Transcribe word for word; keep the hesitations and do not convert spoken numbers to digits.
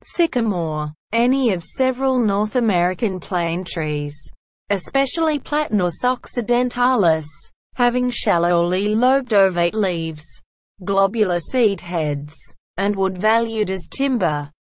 Sycamore, any of several North American plane trees, especially Platanus occidentalis, having shallowly lobed ovate leaves, globular seed heads, and wood valued as timber.